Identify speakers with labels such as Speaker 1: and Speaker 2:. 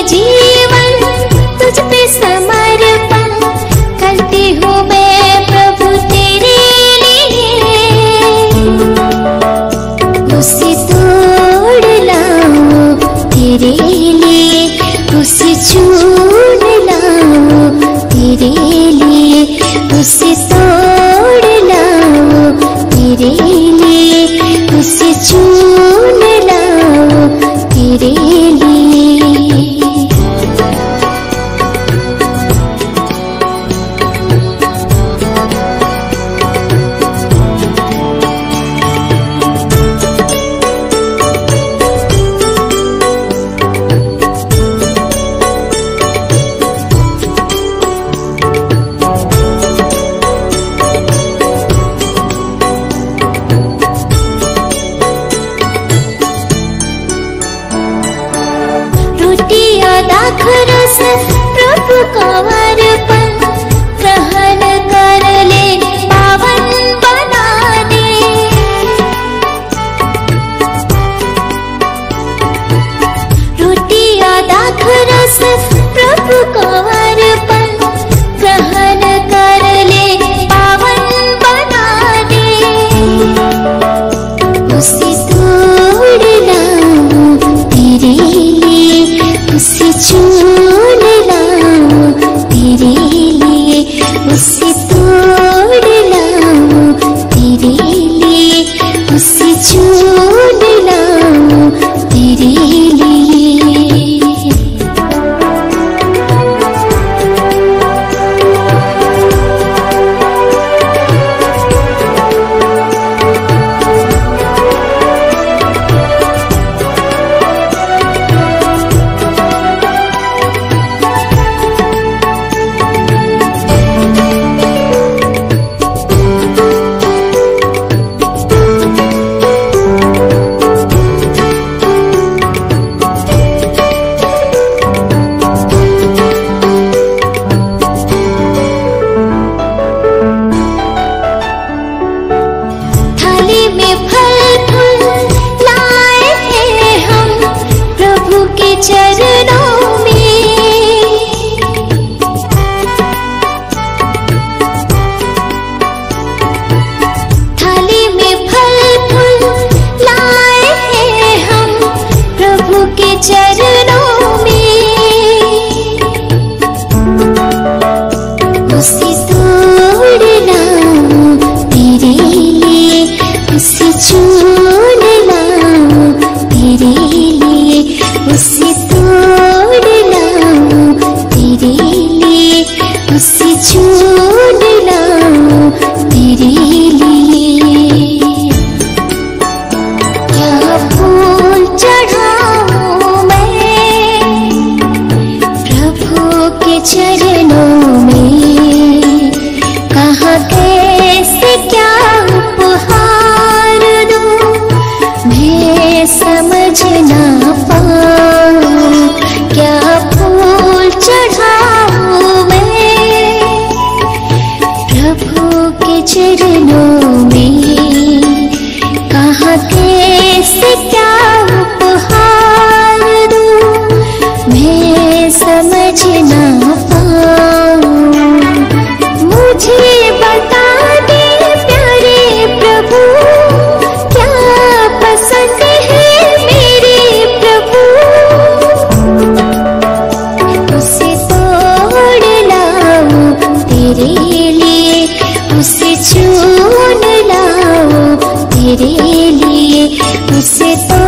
Speaker 1: जीवन तुझ पे समर्पण करती हूँ मैं प्रभु तेरे लिए। उसे तोड़ लाऊं तेरे लिए, उसे चूर लाऊं तेरे लिए, उसे तोड़ लाऊं तेरे लिए, उसे चूर लाऊं तेरे लिए। दाखरस प्रभु को अर्पण ग्रहण कर ले, पावन बना दे। रोटिया दाखरस प्रभु को अर्पण ग्रहण कर ले, पावन बना दे। उसे तोड़ लाऊं तेरे लिए, उसे चूर लाऊं तेरे लिए, उसे तोड़ लाऊं तेरे लिए, उसे चूर लाऊं तेरे लिए। उसे तो